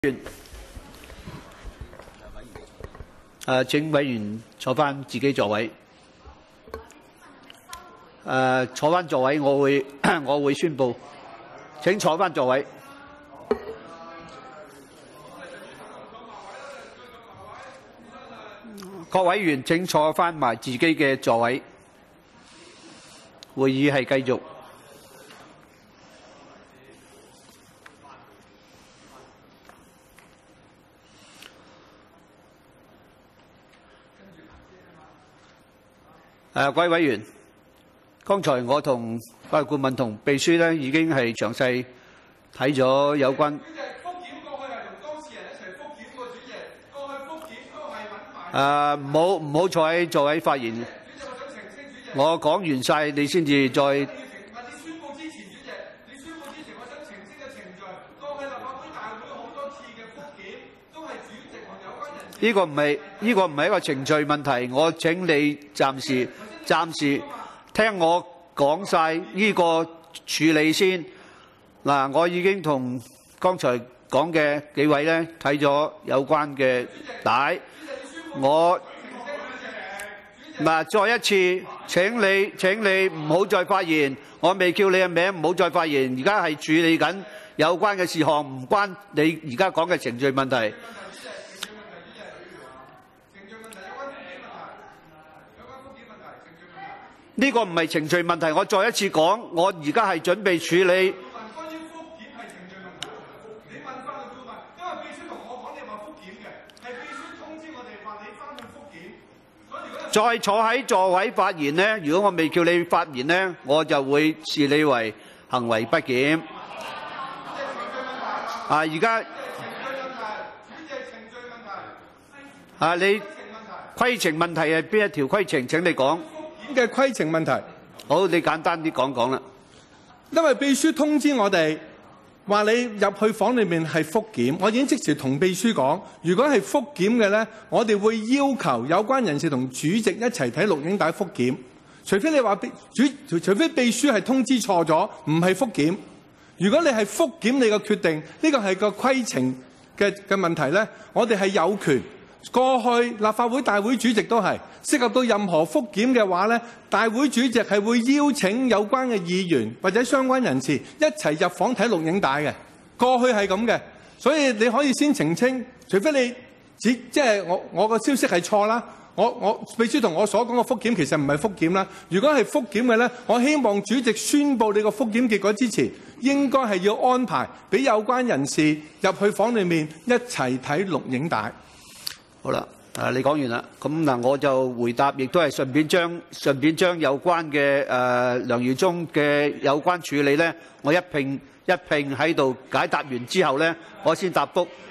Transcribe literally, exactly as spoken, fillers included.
誒、呃，請委員坐翻自己座位。誒、呃，坐翻座位，我會我會宣佈。請坐翻座位。各委員請坐翻埋自己嘅座位。會議係繼續。誒，各位委員，剛才我同法律顧問同秘書咧已經係詳細睇咗有關。主席，覆檢過去係同當事人一齊覆檢過，主席，過去覆檢都係揾埋。誒，唔好唔好坐喺座位發言。主席，我想澄清，主席。我講完晒，你先至再。你宣佈之前，主席，你宣佈之前，我想澄清嘅程序，過去立法會大會好多次嘅覆檢都係主席同有關人士。呢個唔係呢個唔係一個程序問題，我請你暫時。暫時聽我講晒呢個處理先。嗱，我已經同剛才講嘅幾位咧睇咗有關嘅帶，我嗱再一次請你請你唔好再發言，我未叫你嘅名，唔好再發言。而家係處理緊有關嘅事項，唔關你而家講嘅程序問題。呢個唔係程序問題，我再一次講，我而家係準備處理。關於覆檢係程序問題，你問翻個顧問，因為秘書同我講你話覆檢嘅，係秘書通知我哋話你翻去覆檢。所以如果再坐喺座位發言呢，如果我未叫你發言呢，我就會視你為行為不檢。啊，而家啊，你規程問題係邊一條規程？請你講。 嘅規程問題， 好，你簡單啲講講啦。 因為秘書通知我哋話你入去房裏面係覆檢，我已經即時同秘書講，如果係覆檢嘅咧，我哋會要求有關人士同主席一齊睇錄影帶覆檢。除非你話主，除非秘書係通知錯咗，唔係覆檢。如果你係覆檢，你個決定呢個係個規程嘅嘅問題咧，我哋係有權。過去立法會大會主席都係涉及到任何覆檢嘅話咧，大會主席係會邀請有關嘅議員或者相關人士一齊入房睇錄影帶嘅。過去係咁嘅，所以你可以先澄清，除非你只即係我我個消息係錯啦。我我秘書同我所講嘅覆檢其實唔係覆檢啦。如果係覆檢嘅咧，我希望主席宣佈你個覆檢結果之前，應該係要安排俾有關人士入去房裡面一齊睇錄影帶。 好啦，誒你講完啦，咁嗱我就回答，亦都係順便將順便將有關嘅誒梁耀忠嘅有關處理咧，我一併一併喺度解答完之後咧，我先答覆